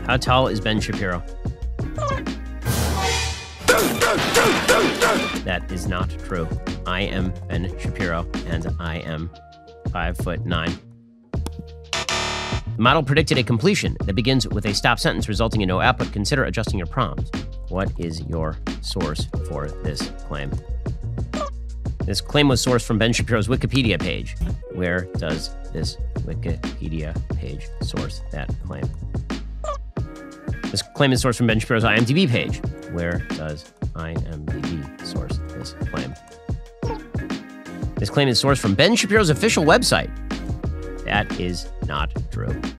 How tall is Ben Shapiro? That is not true. I am Ben Shapiro, and I am 5'9". The model predicted a completion that begins with a stop sentence resulting in no output. Consider adjusting your prompt. What is your source for this claim? This claim was sourced from Ben Shapiro's Wikipedia page. Where does this Wikipedia page source that claim? This claim is sourced from Ben Shapiro's IMDb page. Where does IMDb source this claim? This claim is sourced from Ben Shapiro's official website. That is not true.